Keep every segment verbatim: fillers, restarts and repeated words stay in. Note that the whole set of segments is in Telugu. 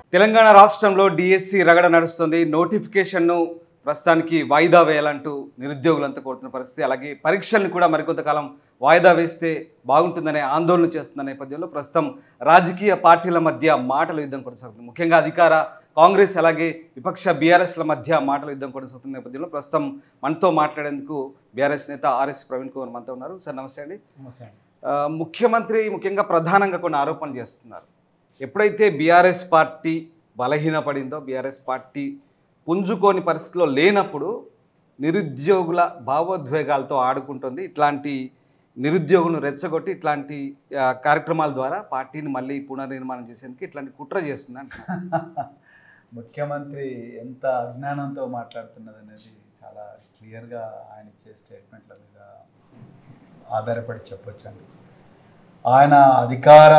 తెలంగాణ రాష్ట్రంలో డిఎస్సి రగడ నడుస్తుంది. నోటిఫికేషన్ను ప్రస్తుతానికి వాయిదా వేయాలంటూ నిరుద్యోగులంతా కోరుతున్న పరిస్థితి. అలాగే పరీక్షలను కూడా మరికొంతకాలం వాయిదా వేస్తే బాగుంటుందనే ఆందోళన చేస్తున్న నేపథ్యంలో ప్రస్తుతం రాజకీయ పార్టీల మధ్య మాటల యుద్ధం కొనసాగుతుంది. ముఖ్యంగా అధికార కాంగ్రెస్ అలాగే విపక్ష బీఆర్ఎస్ల మధ్య మాటల యుద్ధం కొనసాగుతున్న నేపథ్యంలో ప్రస్తుతం మనతో మాట్లాడేందుకు బీఆర్ఎస్ నేత ఆర్ఎస్ ప్రవీణ్ కుమార్ మనతో ఉన్నారు. సార్ నమస్తే అండి. నమస్తే. ముఖ్యమంత్రి ముఖ్యంగా ప్రధానంగా కొన్ని ఆరోపణలు చేస్తున్నారు. ఎప్పుడైతే బీఆర్ఎస్ పార్టీ బలహీనపడిందో, బీఆర్ఎస్ పార్టీ పుంజుకోని పరిస్థితిలో లేనప్పుడు నిరుద్యోగుల భావోద్వేగాలతో ఆడుకుంటుంది. ఇట్లాంటి నిరుద్యోగులను రెచ్చగొట్టి ఇట్లాంటి కార్యక్రమాల ద్వారా పార్టీని మళ్ళీ పునర్నిర్మాణం చేసేందుకు ఇట్లాంటి కుట్ర చేస్తుంది అంటున్నారు. ముఖ్యమంత్రి ఎంత అజ్ఞానంతో మాట్లాడుతున్నది అనేది చాలా క్లియర్గా ఆయన ఇచ్చే స్టేట్మెంట్ల మీద ఆధారపడి చెప్పొచ్చండి. ఆయన అధికార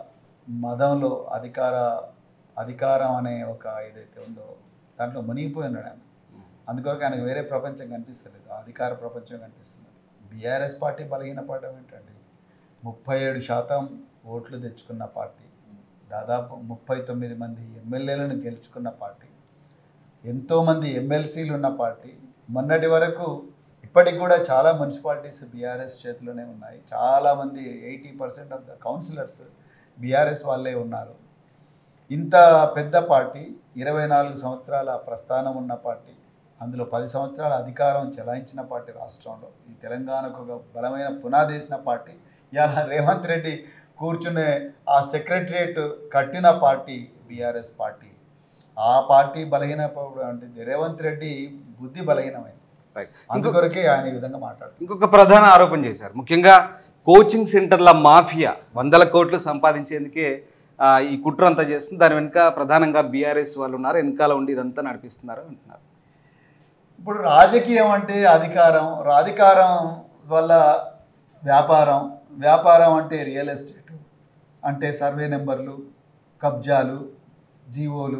మదంలో అధికార అధికారం అనే ఒక ఏదైతే ఉందో దాంట్లో మునిగిపోయి ఉన్నాడు ఆయన. అందుకొరకు ఆయనకు వేరే ప్రపంచం కనిపిస్తలేదు, అధికార ప్రపంచం కనిపిస్తుంది. బీఆర్ఎస్ పార్టీ బలహీనపడడం ఏంటండి? ముప్పై ఏడు శాతం ఓట్లు తెచ్చుకున్న పార్టీ, దాదాపు ముప్పై తొమ్మిది మంది ఎమ్మెల్యేలను గెలుచుకున్న పార్టీ, ఎంతోమంది ఎమ్మెల్సీలు ఉన్న పార్టీ. మొన్నటి వరకు ఇప్పటికి కూడా చాలా మున్సిపాలిటీస్ బీఆర్ఎస్ చేతిలోనే ఉన్నాయి. చాలామంది eighty percent of the councillors BRS వాళ్ళే ఉన్నారు. ఇంత పెద్ద పార్టీ, ఇరవై నాలుగు సంవత్సరాల ప్రస్థానం ఉన్న పార్టీ, అందులో పది సంవత్సరాల అధికారం చెలాయించిన పార్టీ రాష్ట్రంలో, ఈ తెలంగాణకు ఒక బలమైన పునాదేసిన పార్టీ. ఇలా రేవంత్ రెడ్డి కూర్చునే ఆ సెక్రటరియట్ కట్టిన పార్టీ బీఆర్ఎస్ పార్టీ. ఆ పార్టీ బలహీనపడు అంటే రేవంత్ రెడ్డి బుద్ధి బలహీనమైంది. అందుకొరకే ఆయన ఈ విధంగా మాట్లాడుతారు. ఇంకొక ప్రధాన ఆరోపణ చేశారు. ముఖ్యంగా కోచింగ్ సెంటర్ల మాఫియా వందల కోట్లు సంపాదించేందుకే ఈ కుట్ర అంతా చేస్తుంది. దాని వెనుక ప్రధానంగా బీఆర్ఎస్ వాళ్ళు ఉన్నారు, వెనకాల ఉండి ఇదంతా నడిపిస్తున్నారు అంటున్నారు. ఇప్పుడు రాజకీయం అంటే అధికారం, అధికారం వల్ల వ్యాపారం, వ్యాపారం అంటే రియల్ ఎస్టేట్, అంటే సర్వే నెంబర్లు, కబ్జాలు, జీవోలు,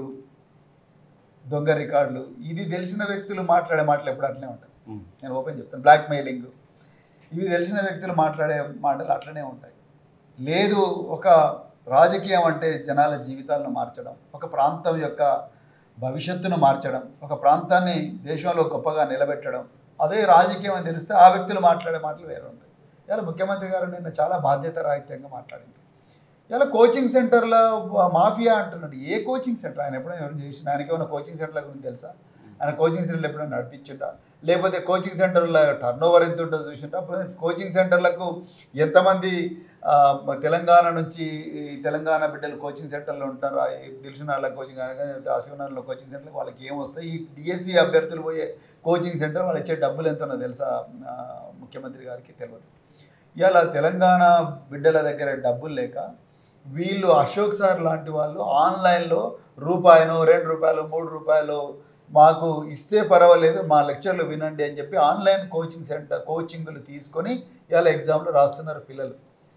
దొంగ రికార్డులు. ఇది తెలిసిన వ్యక్తులు మాట్లాడే మాటలు ఎప్పుడు అట్లనే ఉంటాయి. నేను ఓపెన్ చెప్తాను. బ్లాక్ మెయిలింగ్, ఇవి తెలిసిన వ్యక్తులు మాట్లాడే మాటలు అట్లనే ఉంటాయి. లేదు, ఒక రాజకీయం అంటే జనాల జీవితాలను మార్చడం, ఒక ప్రాంతం యొక్క భవిష్యత్తును మార్చడం, ఒక ప్రాంతాన్ని దేశంలో గొప్పగా నిలబెట్టడం, అదే రాజకీయం అని తెలిస్తే ఆ వ్యక్తులు మాట్లాడే మాటలు వేరే ఉంటాయి. ఇలా ముఖ్యమంత్రి గారు నిన్న చాలా బాధ్యత రాహిత్యంగా మాట్లాడింది. ఇలా కోచింగ్ సెంటర్ల మాఫియా అంటున్నాడు. ఏ కోచింగ్ సెంటర్? ఆయన ఎప్పుడైనా ఎవరు చేసిన? ఆయనకి ఏమైనా కోచింగ్ సెంటర్ల గురించి తెలుసా? ఆయన కోచింగ్ సెంటర్లు ఎప్పుడైనా నడిపించుంటా? లేకపోతే కోచింగ్ సెంటర్ల టర్న్ ఓవర్ ఎంత ఉంటుందో చూసింటా? కోచింగ్ సెంటర్లకు ఎంతమంది తెలంగాణ నుంచి తెలంగాణ బిడ్డలు కోచింగ్ సెంటర్లో ఉంటారు? దిల్సునార్ల కోచింగ్ కానీ అశోక్నగర్లో కోచింగ్ సెంటర్లకు వాళ్ళకి ఏం వస్తాయి? ఈ డిఎస్సి అభ్యర్థులు పోయే కోచింగ్ సెంటర్ వాళ్ళు ఇచ్చే డబ్బులు ఎంతనో తెలుసా ముఖ్యమంత్రి గారికి? తెలియదు. ఇలా తెలంగాణ బిడ్డల దగ్గర డబ్బులు లేక వీళ్ళు అశోక్ సార్ లాంటి వాళ్ళు ఆన్లైన్లో రూపాయను రెండు రూపాయలు మూడు రూపాయలు మాకు ఇస్తే పర్వాలేదు, మా లెక్చర్లు వినండి అని చెప్పి ఆన్లైన్ కోచింగ్ సెంటర్ కోచింగ్లు తీసుకొని ఇలా ఎగ్జామ్లు రాస్తున్నారు పిల్లలు.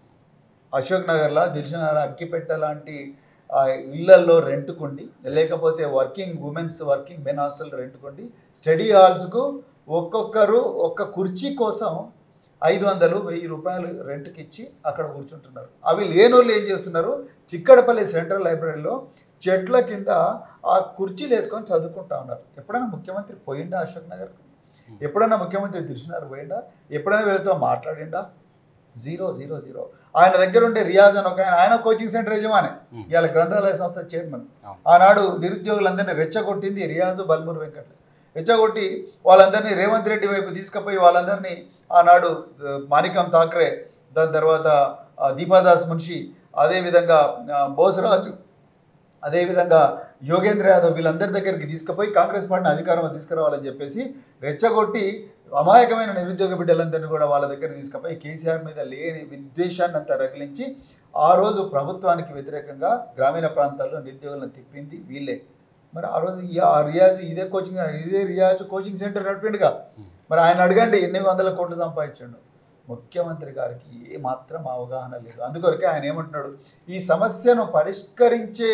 అశోక్ నగర్లో, దిల్సుఖ్నగర్, అక్కిపెట్ట లాంటి ఇళ్లల్లో రెంటుకుండి, లేకపోతే working womens working men hostel రెంటుకుండి స్టడీ హాల్స్కు ఒక్కొక్కరు ఒక్క కుర్చీ కోసం ఐదు వందలు వెయ్యి రూపాయలు రెంట్కి ఇచ్చి అక్కడ కూర్చుంటున్నారు. అవి లేనోళ్ళు ఏం చేస్తున్నారు? చిక్కడపల్లి సెంట్రల్ లైబ్రరీలో చెట్ల కింద ఆ కుర్చీలు వేసుకొని చదువుకుంటా ఉన్నారు. ఎప్పుడైనా ముఖ్యమంత్రి పోయిండా అశోక్ నగర్కు? ఎప్పుడైనా ముఖ్యమంత్రి దిల్సుఖ్నగర్ పోయిండా? ఎప్పుడైనా వీళ్ళతో మాట్లాడిండా? Zero zero zero. ఆయన దగ్గర ఉండే రియాజ్ అని ఒక ఆయన ఆయన కోచింగ్ సెంటర్ యజమాని, ఇవాళ గ్రంథాలయ సంస్థ చైర్మన్. ఆనాడు నిరుద్యోగులందరినీ రెచ్చగొట్టింది రియాజు బల్మూరు వెంకట్. రెచ్చగొట్టి వాళ్ళందరినీ రేవంత్ రెడ్డి వైపు తీసుకుపోయి వాళ్ళందరినీ ఆనాడు మాణికం ఠాక్రే, దాని తర్వాత దీపాదాస్ మున్షి, అదేవిధంగా బోసరాజు, అదేవిధంగా యోగేంద్ర యాదవ్ వీళ్ళందరి దగ్గరికి తీసుకుపోయి కాంగ్రెస్ పార్టీని అధికారంలో తీసుకురావాలని చెప్పేసి రెచ్చగొట్టి అమాయకమైన నిరుద్యోగ బిడ్డలందరినీ కూడా వాళ్ళ దగ్గర తీసుకుపోయి కేసీఆర్ మీద లేని విద్వేషాన్ని అంతా రగిలించి ఆ రోజు ప్రభుత్వానికి వ్యతిరేకంగా గ్రామీణ ప్రాంతాల్లో నిరుద్యోగులను తిప్పింది వీళ్ళే. మరి ఆ రోజు ఆ రియాజ్ ఇదే కోచింగ్ ఇదే రియాజ్ కోచింగ్ సెంటర్ నడిపిండుగా. మరి ఆయన అడగండి ఎన్ని వందల కోట్లు సంపాదించండు. ముఖ్యమంత్రి గారికి ఏ మాత్రం అవగాహన లేదు. అందుకొరకే ఆయన ఏమంటున్నాడు? ఈ సమస్యను పరిష్కరించే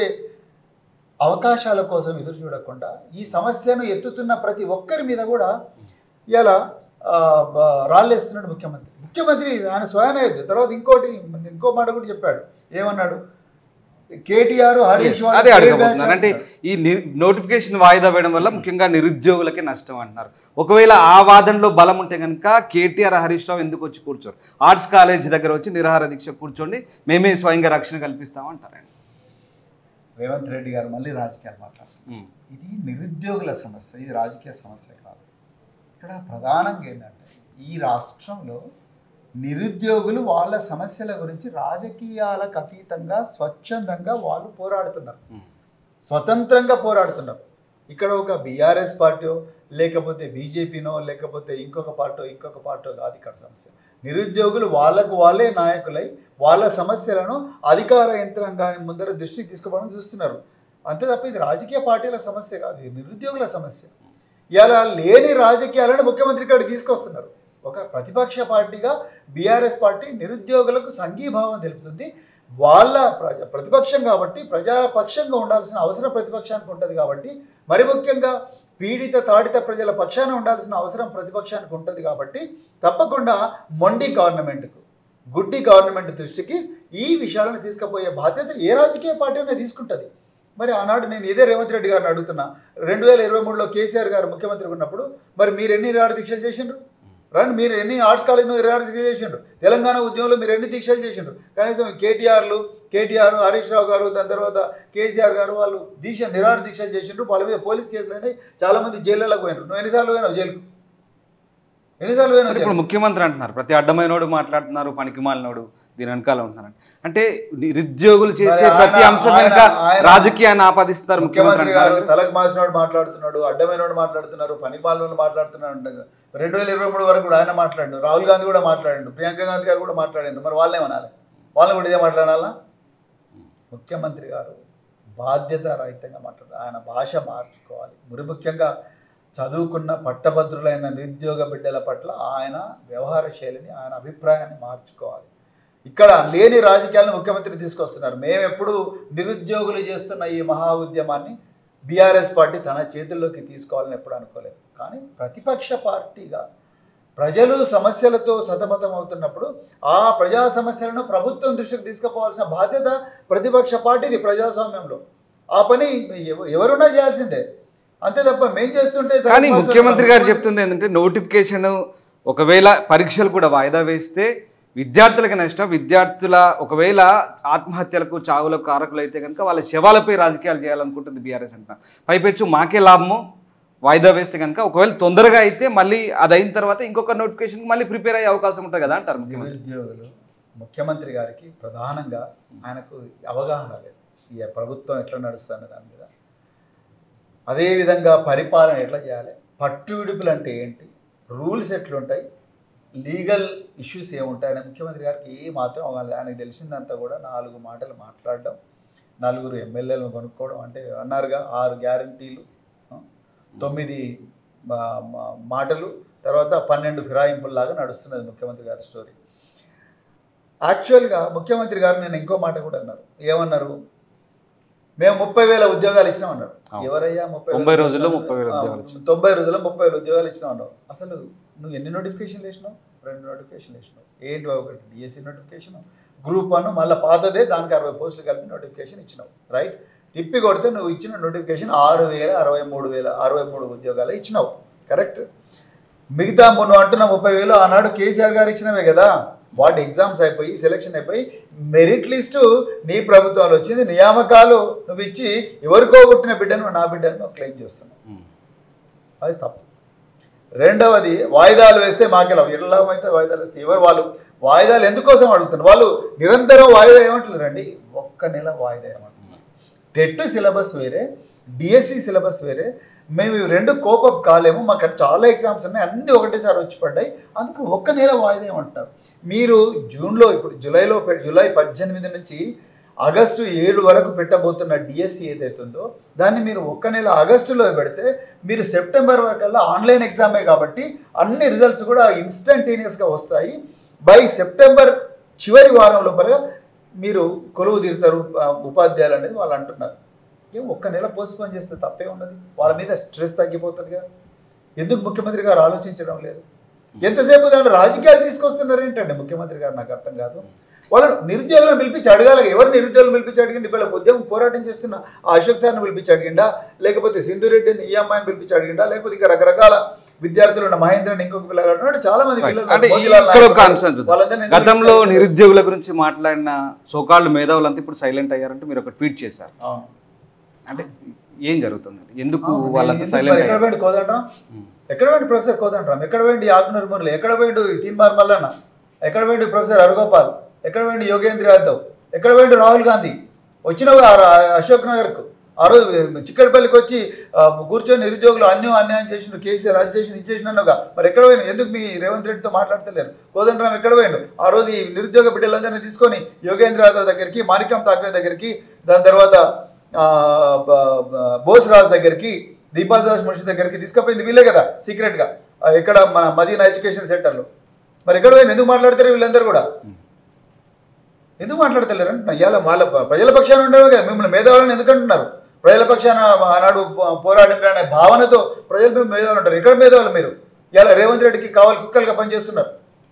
అవకాశాల కోసం ఎదురు చూడకుండా ఈ సమస్యను ఎత్తుతున్న ప్రతి ఒక్కరి మీద కూడా ఇలా రాళ్ళేస్తున్నాడు ముఖ్యమంత్రి. ముఖ్యమంత్రి ఆయన స్వయాన. తర్వాత ఇంకోటి ఇంకో మాట కూడా చెప్పాడు. ఏమన్నాడు? కేటీఆర్ హరీష్ వాళ్ళ అదే పేరు అడగబోతున్నాను. బ్యాచ్ అంటే అంటారు. ఈ ని నోటిఫికేషన్ వాయిదా వేయడం వల్ల ముఖ్యంగా నిరుద్యోగులకే నష్టం అంటున్నారు. ఒకవేళ ఆ వాదనలో బలం ఉంటే కనుక కేటీఆర్ హరీష్ రావు ఎందుకు వచ్చి కూర్చోరు? ఆర్ట్స్ కాలేజ్ దగ్గర వచ్చి నిరాహార దీక్ష కూర్చోండి, మేమే స్వయంగా రక్షణ కల్పిస్తాం అంటారండి. రేవంత్ రెడ్డి గారు మళ్ళీ రాజకీయాలు మాట్లాడుతున్నారు. ఇది నిరుద్యోగుల సమస్య, ఇది రాజకీయ సమస్య కాదు. ఇక్కడ ప్రధానంగా ఏంటంటే ఈ రాష్ట్రంలో నిరుద్యోగులు వాళ్ళ సమస్యల గురించి రాజకీయాలకు అతీతంగా స్వచ్ఛందంగా వాళ్ళు పోరాడుతున్నారు, స్వతంత్రంగా పోరాడుతున్నారు. ఇక్కడ ఒక బీఆర్ఎస్ పార్టీ లేకపోతే బీజేపీనో లేకపోతే ఇంకొక పార్టీ ఇంకొక పార్టీ కాదు ఇక్కడ సమస్య. నిరుద్యోగులు వాళ్ళకు వాళ్ళే నాయకులై వాళ్ళ సమస్యలను అధికార యంత్రాంగాన్ని ముందర దృష్టికి తీసుకుపోవడం చూస్తున్నారు. అంతే తప్ప ఇది రాజకీయ పార్టీల సమస్య కాదు, ఇది నిరుద్యోగుల సమస్య. ఇలా లేని రాజకీయాలను ముఖ్యమంత్రి గారు తీసుకొస్తున్నారు. ఒక ప్రతిపక్ష పార్టీగా బీఆర్ఎస్ పార్టీ నిరుద్యోగులకు సంఘీభావం తెలుపుతుంది. వాళ్ళ ప్రజ ప్రతిపక్షం కాబట్టి ప్రజాపక్షంగా ఉండాల్సిన అవసరం ప్రతిపక్షానికి ఉంటుంది కాబట్టి, మరి ముఖ్యంగా పీడిత తాడిత ప్రజల పక్షాన ఉండాల్సిన అవసరం ప్రతిపక్షానికి ఉంటుంది కాబట్టి తప్పకుండా మొండి గవర్నమెంట్కు గుడ్డి గవర్నమెంట్ దృష్టికి ఈ విషయాలను తీసుకుపోయే బాధ్యత ఏ రాజకీయ పార్టీ అయినా తీసుకుంటుంది. మరి ఆనాడు నేను ఇదే రేవంత్ రెడ్డి గారిని అడుగుతున్నా, రెండు వేల ఇరవై మూడులో కేసీఆర్ గారు ముఖ్యమంత్రిగా ఉన్నప్పుడు మరి మీరు ఎన్ని నిరాహార దీక్షలు చేసిండ్రు? రండి, మీరు ఎన్ని ఆర్ట్స్ కాలేజ్ మీద నిరాహార దీక్షలు చేసిండ్రు? తెలంగాణ ఉద్యమంలో మీరు ఎన్ని దీక్షలు చేసిండ్రు? కనీసం కేటీఆర్లు కేటీఆర్ హరీష్ రావు గారు దాని తర్వాత కేసీఆర్ గారు వాళ్ళు దీక్ష నిరాహార దీక్షలు చేసిండ్రు. వాళ్ళ మీద పోలీస్ కేసులు అయినాయి, చాలామంది జైళ్ళలోకి పోయినారు. నువ్వు ఎన్నిసార్లు పోయినావు జైలుకు? ఎన్నిసార్లు పోయినావు? ఇప్పుడు ముఖ్యమంత్రి అంటున్నారు ప్రతి అడ్డమైనోడు మాట్లాడుతున్నారు, పనికి మాలినోడు దీని వెనకాల ఉంటున్నారు. అంటే నిరుద్యోగులు చేసే ప్రతి అంశం వెనుక రాజకీయాన్ని ఆపాదిస్తారు ముఖ్యమంత్రి గారు. తలకు మాసినోడు మాట్లాడుతున్నాడు, అడ్డమైనోడు మాట్లాడుతున్నారు, పనికి మాలినోడు మాట్లాడుతున్నారు అంటారు. రెండు వేల ఇరవై మూడు వరకు కూడా ఆయన మాట్లాడు, రాహుల్ గాంధీ కూడా మాట్లాడండు, ప్రియాంక గాంధీ గారు కూడా మాట్లాడారు. మరి వాళ్ళే అనాలి, వాళ్ళని కూడా ఇదే మాట్లాడాలా? ముఖ్యమంత్రి గారు బాధ్యత రహితంగా మాట్లాడారు. ఆయన భాష మార్చుకోవాలి. మరి ముఖ్యంగా చదువుకున్న పట్టభద్రులైన నిరుద్యోగ బిడ్డల పట్ల ఆయన వ్యవహార శైలిని ఆయన అభిప్రాయాన్ని మార్చుకోవాలి. ఇక్కడ లేని రాజకీయాలను ముఖ్యమంత్రి తీసుకొస్తున్నారు. మేము ఎప్పుడు నిరుద్యోగులు చేస్తున్న ఈ మహా ఉద్యమాన్ని బీఆర్ఎస్ పార్టీ తన చేతుల్లోకి తీసుకోవాలని ఎప్పుడు అనుకోలేదు. కానీ ప్రతిపక్ష పార్టీగా ప్రజలు సమస్యలతో సతమతం అవుతున్నప్పుడు ఆ ప్రజా సమస్యలను ప్రభుత్వం దృష్టికి తీసుకుపోవాల్సిన బాధ్యత ప్రతిపక్ష పార్టీది ప్రజాస్వామ్యంలో. ఆ పని ఎవరున్నా చేయాల్సిందే, అంతే తప్ప మేం చేస్తుంటే. కానీ ముఖ్యమంత్రి గారు చెప్తుంది ఏంటంటే నోటిఫికేషన్ ఒకవేళ పరీక్షలు కూడా వాయిదా వేస్తే విద్యార్థులకు నష్టం. విద్యార్థుల ఒకవేళ ఆత్మహత్యలకు చావులకు కారకులు అయితే కనుక వాళ్ళ శవాలపై రాజకీయాలు చేయాలనుకుంటుంది బీఆర్ఎస్ అంటున్నారు. పైపెచ్చు మాకే లాభము వాయిదా వేస్తే కనుక ఒకవేళ తొందరగా అయితే మళ్ళీ అది అయిన తర్వాత ఇంకొక నోటిఫికేషన్ మళ్ళీ ప్రిపేర్ అయ్యే అవకాశం ఉంటుంది కదా అంటారు ముఖ్యమంత్రి. నిరుద్యోగులు ముఖ్యమంత్రి గారికి ప్రధానంగా ఆయనకు అవగాహన లేదు ఈ ప్రభుత్వం ఎట్లా నడుస్తుంది దాని మీద. అదేవిధంగా పరిపాలన ఎట్లా చేయాలి, పట్టు విడుపులు అంటే ఏంటి, రూల్స్ ఎట్లుంటాయి, లీగల్ ఇష్యూస్ ఏముంటాయని ముఖ్యమంత్రి గారికి ఏ మాత్రం అవ్వాలి. ఆయనకు తెలిసిందంతా కూడా నాలుగు మాటలు మాట్లాడడం, నలుగురు ఎమ్మెల్యేలను కొనుక్కోవడం. అంటే అన్నారుగా ఆరు గ్యారంటీలు, తొమ్మిది మాటలు, తర్వాత పన్నెండు ఫిరాయింపుల్లాగా నడుస్తున్నది ముఖ్యమంత్రి గారి స్టోరీ. యాక్చువల్గా ముఖ్యమంత్రి గారు నేను ఇంకో మాట కూడా అన్నారు. ఏమన్నారు? మేము ముప్పై వేల ఉద్యోగాలు ఇచ్చినామన్నారు. ఎవరయ్యా ముప్పై తొంభై రోజుల్లో ముప్పై వేల తొంభై రోజుల్లో ముప్పై వేల ఉద్యోగాలు ఇచ్చినామన్నావు. అసలు నువ్వు ఎన్ని నోటిఫికేషన్లు వేసినావు? రెండు నోటిఫికేషన్లు వేసినావు. ఏంటి ఒకటి డిఎస్సి నోటిఫికేషన్, గ్రూప్ వన్ మళ్ళీ పాతదే, దానికి అరవై పోస్టులు కలిపి నోటిఫికేషన్ ఇచ్చినావు. రైట్, తిప్పి కొడితే నువ్వు ఇచ్చిన నోటిఫికేషన్ ఆరు వేల అరవై మూడు వేల అరవై మూడు ఉద్యోగాలు ఇచ్చినావు. కరెక్ట్. మిగతా నువ్వు అంటున్న ముప్పై వేలు ఆనాడు కేసీఆర్ గారు ఇచ్చినవే కదా. వాటి ఎగ్జామ్స్ అయిపోయి సెలక్షన్ అయిపోయి మెరిట్ లిస్టు నీ ప్రభుత్వాలు వచ్చింది, నియామకాలు నువ్వు ఇచ్చి ఎవరికో పుట్టిన బిడ్డను నా బిడ్డను నువ్వు క్లెయిమ్ చేస్తున్నావు. అది తప్పు. రెండవది, వాయిదాలు వేస్తే మాకెలా ఎలా అయితే వాయిదాలు వేస్తే ఎవరు వాళ్ళు వాయిదాలు ఎందుకోసం అడుగుతున్నారు? వాళ్ళు నిరంతరం వాయిదా ఏమంటున్నారండి? ఒక్క నెల వాయిదా ఏమంటున్నారు. టెట్ సిలబస్ వేరే, డిఎస్సి సిలబస్ వేరే. మేము రెండు కోపప్ కాలేము, మాకు చాలా ఎగ్జామ్స్ ఉన్నాయి, అన్నీ ఒకటేసారి వచ్చి పడ్డాయి, అందుకు ఒక్క నెల వాయిదా ఏమంటున్నారు. మీరు జూన్లో ఇప్పుడు జూలైలో జూలై పద్దెనిమిది నుంచి ఆగస్టు ఏడు వరకు పెట్టబోతున్న డిఎస్సి ఏదైతుందో దాన్ని మీరు ఒక్క నెల ఆగస్టులో పెడితే మీరు సెప్టెంబర్ వరకల్లా ఆన్లైన్ ఎగ్జామే కాబట్టి అన్ని రిజల్ట్స్ కూడా ఇన్స్టంటేనియస్గా వస్తాయి. బై సెప్టెంబర్ చివరి వారం లోపల మీరు కొలువు తీరుతారు ఉపాధ్యాయులు అనేది వాళ్ళు అంటున్నారు. ఏం ఒక్క నెల పోస్ట్పోన్ చేస్తే తప్పే ఉన్నది? వాళ్ళ మీద స్ట్రెస్ తగ్గిపోతుంది కదా. ఎందుకు ముఖ్యమంత్రి గారు ఆలోచించడం లేదు? ఎంతసేపు దాంట్లో రాజకీయాలు తీసుకొస్తున్నారు ఏంటండి ముఖ్యమంత్రి గారు? నాకు అర్థం కాదు. వాళ్ళని నిరుద్యోగులను పిలిపించి అడగాలి. ఎవరు నిరుద్యోగులు పిలిపించి అడిగిండి? వీళ్ళ ఉద్యమం పోరాటం చేస్తున్న ఆ అశోక్ సార్ని పిలిపించి అడిగిండా, లేకపోతే సింధురెడ్డిని ఈ అమ్మాయిని పిలిపించి అడిగిండా, లేకపోతే ఇంకా రకరకాల విద్యార్థులు ఉన్న మహేంద్రని ఇంకొక పిల్లగాడు చాలా మంది అంటే ఇక్కడ ఒక అంశం చూద్దాం. గతంలో నిరుద్యోగుల గురించి మాట్లాడిన సోకాళ్ళు మేధావులంతా ఇప్పుడు సైలెంట్ అయ్యారంటే మీరు ఒక ట్వీట్ చేశారు. అంటే ఏం జరుగుతుంది? ఎందుకు వాళ్ళంతా సైలెంట్ ఎక్కడ పోయింది కోదండరాం? ఎక్కడ పోయింది ప్రొఫెసర్ కోదండరాం? ఎక్కడ పోయింది ఆగ్నూర్ మురళి? ఎక్కడ పోయిండు తీన్మార్ మల్లన్న? ఎక్కడ పోయిండు ప్రొఫెసర్ హరగోపాల్? ఎక్కడ పోయిండు యోగేంద్ర యాదవ్? ఎక్కడ పోయిండు రాహుల్ గాంధీ? వచ్చినావు అశోక్ నగర్కు ఆ రోజు చిక్కడపల్లికి వచ్చి కూర్చొని నిరుద్యోగులు అన్యం అన్యాయం చేసిన కేసీఆర్ అది చేసిన ఇది చేసినానుగా. మరి ఎక్కడ పోయినా? ఎందుకు మీ రేవంత్ రెడ్డితో మాట్లాడతలేరు? కోదండరాం ఎక్కడ పోయిండు? ఆ రోజు ఈ నిరుద్యోగ బిడ్డలందరినీ తీసుకొని యోగేంద్ర యాదవ్ దగ్గరికి, మాణిక్యం ఠాక్రే దగ్గరికి, దాని తర్వాత బోస్ రాజ్ దగ్గరికి, దీపాల్ దాస్ మున్షి దగ్గరికి తీసుకుపోయింది వీళ్ళే కదా సీక్రెట్గా, ఇక్కడ మన మదీనా ఎడ్యుకేషన్ సెంటర్లో. మరి ఎక్కడ పోయిన? ఎందుకు మాట్లాడతారు వీళ్ళందరూ కూడా? ఎందుకు మాట్లాడతలేరు అంటే ఇవాళ వాళ్ళ ప్రజల పక్షాన ఉండేవి కదా. మిమ్మల్ని మేధావులను ఎందుకు అంటున్నారు? ప్రజల పక్షాన ఆనాడు పోరాడిన భావనతో ప్రజల మేధావులు ఉంటారు. ఎక్కడ మేధావులు మీరు? ఇలా రేవంత్ రెడ్డికి కావాలి కుక్కలుగా పనిచేస్తున్నారు.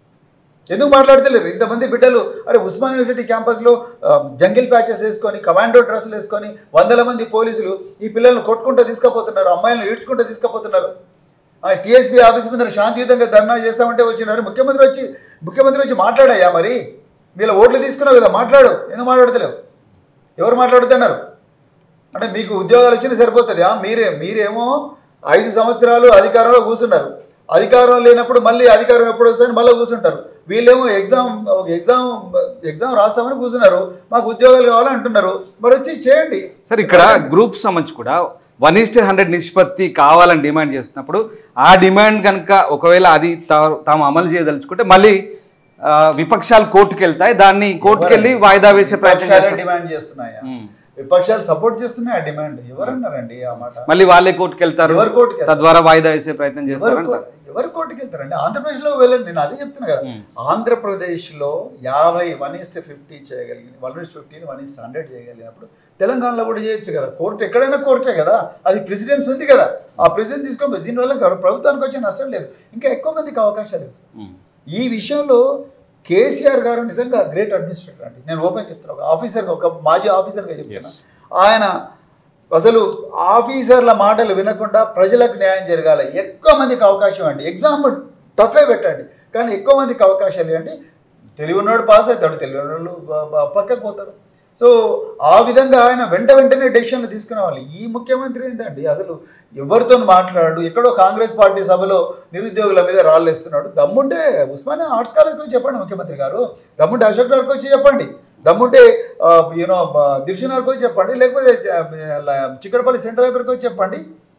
ఎందుకు మాట్లాడతలేరు? ఇంతమంది బిడ్డలు అరే ఉస్మాన్ యూనివర్సిటీ క్యాంపస్లో జంగిల్ ప్యాచెస్ వేసుకొని, కమాండో డ్రెస్సులు వేసుకొని వందల మంది పోలీసులు ఈ పిల్లల్ని కొట్టుకుంటూ తీసుకుపోతున్నారు, అమ్మాయిలను ఈడ్చుకుంటూ తీసుకుపోతున్నారు. టీఎస్పీ ఆఫీస్ మీద శాంతియుతంగా ధర్నా చేస్తామంటే వచ్చినారు. ముఖ్యమంత్రి వచ్చి ముఖ్యమంత్రి వచ్చి మాట్లాడాయా? మరి వీళ్ళ ఓట్లు తీసుకున్నావు కదా, మాట్లాడు. ఎందుకు మాట్లాడతలేవు? ఎవరు మాట్లాడుతున్నారు? అంటే మీకు ఉద్యోగాలు వచ్చినా సరిపోతుంది. మీరే మీరేమో ఐదు సంవత్సరాలు అధికారంలో కూర్చున్నారు. అధికారం లేనప్పుడు మళ్ళీ అధికారం ఎప్పుడు వస్తుందని మళ్ళీ కూర్చుంటారు. వీళ్ళేమో ఎగ్జామ్ ఒక ఎగ్జామ్ ఎగ్జామ్ రాస్తామని కూర్చున్నారు, మాకు ఉద్యోగాలు కావాలని అంటున్నారు. మరి వచ్చి చేయండి. సార్ ఇక్కడ గ్రూప్ సంబంధించి కూడా వన్ ఈస్ట్ హండ్రెడ్ నిష్పత్తి కావాలని డిమాండ్ చేస్తున్నప్పుడు ఆ డిమాండ్ కనుక ఒకవేళ అది తాము అమలు చేయదలుచుకుంటే మళ్ళీ విపక్షాలు కోర్టుకు వెళ్తాయి. దాన్ని కోర్టుకు వెళ్ళి వాయిదా వేసే ప్రయత్నం డిమాండ్ చేస్తున్నాయా? విపక్షాలు సపోర్ట్ చేస్తున్నాయి ఆ డిమాండ్. ఎవరన్నారండి ఆ మాట? మళ్ళీ వాళ్ళే కోర్టుకు వెళ్తారు, ఎవరు కోర్టుకు తద్వారా వాయిదా వేసే ప్రయత్నం చేస్తారు. ఎవరు కోర్టుకు వెళ్తారండి? ఆంధ్రప్రదేశ్లో వెళ్ళండి. నేను అదే చెప్తున్నా కదా, ఆంధ్రప్రదేశ్లో యాభై వన్ ఈస్ట్ ఫిఫ్టీ చేయగలిగింది, వన్ ఈస్ట్ ఫిఫ్టీని వన్ ఈస్ట్ హండ్రెడ్ చేయగలిగినప్పుడు తెలంగాణలో కూడా చేయొచ్చు కదా. కోర్టు ఎక్కడైనా కోర్టే కదా, అది ప్రెసిడెన్స్ ఉంది కదా, ఆ ప్రెసిడెంట్ తీసుకోవాలి. దీనివల్ల ప్రభుత్వానికి వచ్చే నష్టం లేదు, ఇంకా ఎక్కువ మందికి అవకాశాలు ఇస్తారు. ఈ విషయంలో కేసీఆర్ గారు నిజంగా గ్రేట్ అడ్మినిస్ట్రేటర్ అండి. నేను ఓపెన్ చెప్తాను, ఒక ఆఫీసర్గా, ఒక మాజీ ఆఫీసర్గా చెప్తాను. ఆయన అసలు ఆఫీసర్ల మాటలు వినకుండా ప్రజలకు న్యాయం జరగాలి. ఎక్కువ మందికి అవకాశం అండి. ఎగ్జామ్ టఫే పెట్టండి, కానీ ఎక్కువ మందికి అవకాశాలు ఇవ్వండి. తెలివి ఉన్నాడు పాస్ అవుతాడు, తెలివి ఉన్నాడు పక్కకు పోతారు. సో ఆ విధంగా ఆయన వెంట వెంటనే డెసిషన్లు తీసుకునేవాళ్ళు. ఈ ముఖ్యమంత్రి ఏంటండి అసలు ఎవరితో మాట్లాడు, ఎక్కడో కాంగ్రెస్ పార్టీ సభలో నిరుద్యోగుల మీద రాళ్ళు వేస్తున్నాడు. దమ్ముంటే ఉస్మానియా ఆర్ట్స్ కాలేజ్కి వచ్చి చెప్పండి ముఖ్యమంత్రి గారు, దమ్ముంటే అశోక్ నగర్కి వచ్చి చెప్పండి, దమ్ముంటే యూనో దిల్షునగర్కి వచ్చి చెప్పండి, లేకపోతే చిక్కడపల్లి సెంటర్ దగ్గరికి వచ్చి చెప్పండి,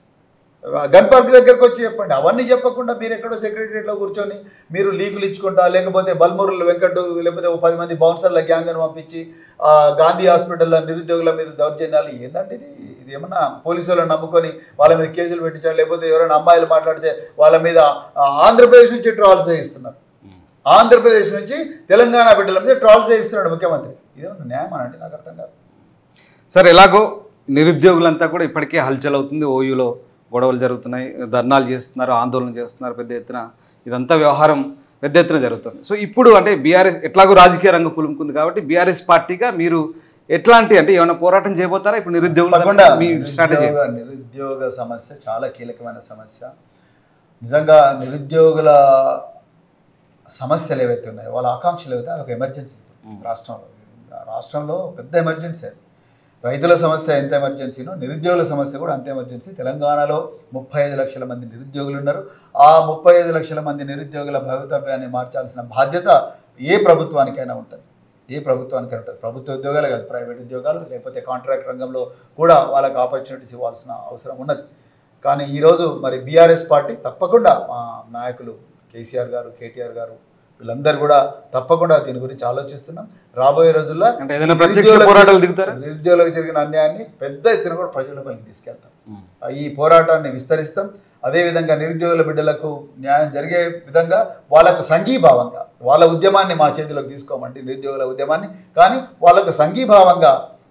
గన్ పార్క్ దగ్గరకు వచ్చి చెప్పండి. అవన్నీ చెప్పకుండా మీరు ఎక్కడో సెక్రటరియట్లో కూర్చొని మీరు లీకులు ఇచ్చుకుంటా, లేకపోతే బల్మూరుల వెంకట్ లేకపోతే పది మంది బౌన్సర్ల గ్యాంగ్ని పంపించి గాంధీ హాస్పిటల్లో నిరుద్యోగుల మీద దౌర్జన్యాలు ఏంటంటే ఇది ఇది ఏమన్నా పోలీసు వాళ్ళని నమ్ముకొని వాళ్ళ మీద కేసులు పెట్టించారు, లేకపోతే ఎవరైనా అమ్మాయిలు మాట్లాడితే వాళ్ళ మీద ఆంధ్రప్రదేశ్ నుంచి ట్రాల్స్ చేయిస్తున్నారు. ఆంధ్రప్రదేశ్ నుంచి తెలంగాణ బిడ్డల మీద ట్రాల్స్ చేయిస్తున్నాడు ముఖ్యమంత్రి. ఇదేమన్నా న్యాయం అనండి? నాకు అర్థం కాదు. సార్ ఎలాగో నిరుద్యోగులంతా కూడా ఇప్పటికే హల్చల్ అవుతుంది, ఓయూలో గొడవలు జరుగుతున్నాయి, ధర్నాలు చేస్తున్నారు, ఆందోళన చేస్తున్నారు పెద్ద ఎత్తున, ఇదంతా వ్యవహారం పెద్ద ఎత్తున జరుగుతుంది. సో ఇప్పుడు అంటే బీఆర్ఎస్ ఎట్లాగో రాజకీయ రంగం పులుముకుంది కాబట్టి బీఆర్ఎస్ పార్టీగా మీరు ఎట్లాంటి అంటే ఏమైనా పోరాటం చేయబోతారా? ఇప్పుడు నిరుద్యోగులు మీ స్ట్రాటజీ? నిరుద్యోగ సమస్య చాలా కీలకమైన సమస్య. నిజంగా నిరుద్యోగుల సమస్యలు ఏవైతే ఉన్నాయో, వాళ్ళ ఆకాంక్షలు ఏవైతే ఒక ఎమర్జెన్సీ రాష్ట్రంలో రాష్ట్రంలో పెద్ద ఎమర్జెన్సీ అది. రైతుల సమస్య ఎంత ఎమర్జెన్సీనో నిరుద్యోగుల సమస్య కూడా అంత ఎమర్జెన్సీ. తెలంగాణలో ముప్పై ఐదు లక్షల మంది నిరుద్యోగులు ఉన్నారు. ఆ ముప్పై ఐదు లక్షల మంది నిరుద్యోగుల భవితవ్యాన్ని మార్చాల్సిన బాధ్యత ఏ ప్రభుత్వానికైనా ఉంటుంది, ఏ ప్రభుత్వానికైనా ఉంటుంది. ప్రభుత్వ ఉద్యోగాలు కాదు, ప్రైవేట్ ఉద్యోగాలు లేకపోతే కాంట్రాక్ట్ రంగంలో కూడా వాళ్ళకి ఆపర్చునిటీస్ ఇవ్వాల్సిన అవసరం ఉన్నది. కానీ ఈరోజు మరి బీఆర్ఎస్ పార్టీ తప్పకుండా మా నాయకులు కేసీఆర్ గారు, కేటీఆర్ గారు వీళ్ళందరూ కూడా తప్పకుండా దీని గురించి ఆలోచిస్తున్నాం. రాబోయే రోజుల్లో నిరుద్యోగులకు జరిగిన అన్యాయాన్ని పెద్ద ఎత్తున కూడా ప్రజలపైకి తీసుకెళ్తాం. ఈ పోరాటాన్ని విస్తరిస్తాం. అదేవిధంగా నిరుద్యోగుల బిడ్డలకు న్యాయం జరిగే విధంగా వాళ్ళకు సంఘీభావంగా వాళ్ళ ఉద్యమాన్ని మా చేతిలోకి తీసుకోమంటే నిరుద్యోగుల ఉద్యమాన్ని, కానీ వాళ్ళకు సంఘీభావంగా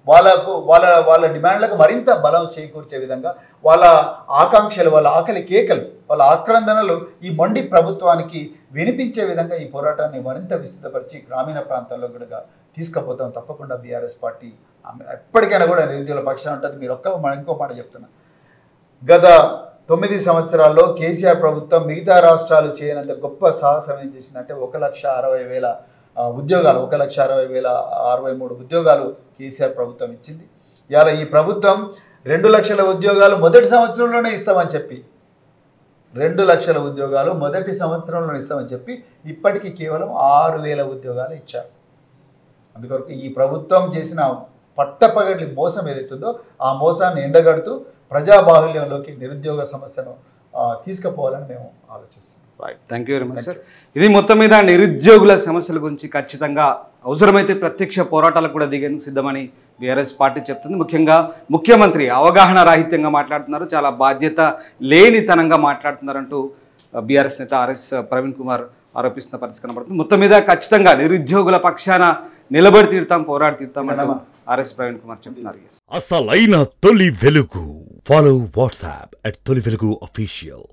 వాళ్ళకు వాళ్ళ వాళ్ళ డిమాండ్లకు మరింత బలం చేకూర్చే విధంగా వాళ్ళ ఆకాంక్షలు వాళ్ళ ఆకలి కేకలు వాళ్ళ ఆక్రందనలు ఈ మొండి ప్రభుత్వానికి వినిపించే విధంగా ఈ పోరాటాన్ని మరింత విస్తృతపరిచి గ్రామీణ ప్రాంతాల్లో కూడా తీసుకుపోతాం. తప్పకుండా బీఆర్ఎస్ పార్టీ ఎప్పటికైనా కూడా నిరుద్యోగుల పక్షాన ఉంటుంది. మీరు ఒక్క ఇంకో మాట చెప్తున్నా, గత తొమ్మిది సంవత్సరాల్లో కేసీఆర్ ప్రభుత్వం మిగతా రాష్ట్రాలు చేయనంత గొప్ప సాహసం ఏం చేసిందంటే ఒక లక్ష అరవై వేల ఉద్యోగాలు ఒక లక్ష అరవై వేల అరవై మూడు ఉద్యోగాలు కేసీఆర్ ప్రభుత్వం ఇచ్చింది. ఇవాళ ఈ ప్రభుత్వం రెండు లక్షల ఉద్యోగాలు మొదటి సంవత్సరంలోనే ఇస్తామని చెప్పి రెండు లక్షల ఉద్యోగాలు మొదటి సంవత్సరంలోనే ఇస్తామని చెప్పి ఇప్పటికీ కేవలం ఆరు వేల ఉద్యోగాలు ఇచ్చారు. అందుకొరకు ఈ ప్రభుత్వం చేసిన పట్టపగడ్లి మోసం ఏదైతుందో ఆ మోసాన్ని ఎండగడుతూ ప్రజాబాహుల్యంలోకి నిరుద్యోగ సమస్యను తీసుకుపోవాలని మేము ఆలోచిస్తున్నాం. Right, thank you very much sir. ఇది మొత్తం మీద నిరుద్యోగుల సమస్యల గురించి ఖచ్చితంగా అవసరమైతే ప్రత్యక్ష పోరాటాలకు కూడా దిగేందుకు సిద్ధమని బీఆర్ఎస్ పార్టీ చెప్తుంది. ముఖ్యంగా ముఖ్యమంత్రి అవగాహన రాహిత్యంగా మాట్లాడుతున్నారు, చాలా బాధ్యత లేనితనంగా మాట్లాడుతున్నారంటూ బీఆర్ఎస్ నేత ఆర్ఎస్ ప్రవీణ్ కుమార్ ఆరోపిస్తున్న పరిస్థితి కనబడుతుంది. మొత్తం మీద ఖచ్చితంగా నిరుద్యోగుల పక్షాన నిలబడి తీరుతాం, పోరాడి తీరుతాం అంటూ ఆర్ఎస్ ప్రవీణ్ కుమార్ చెప్తున్నారు. అసలైన తొలి వెలుగు. ఫాలో వాట్సాప్ అట్ తొలి వెలుగు అఫీషియల్.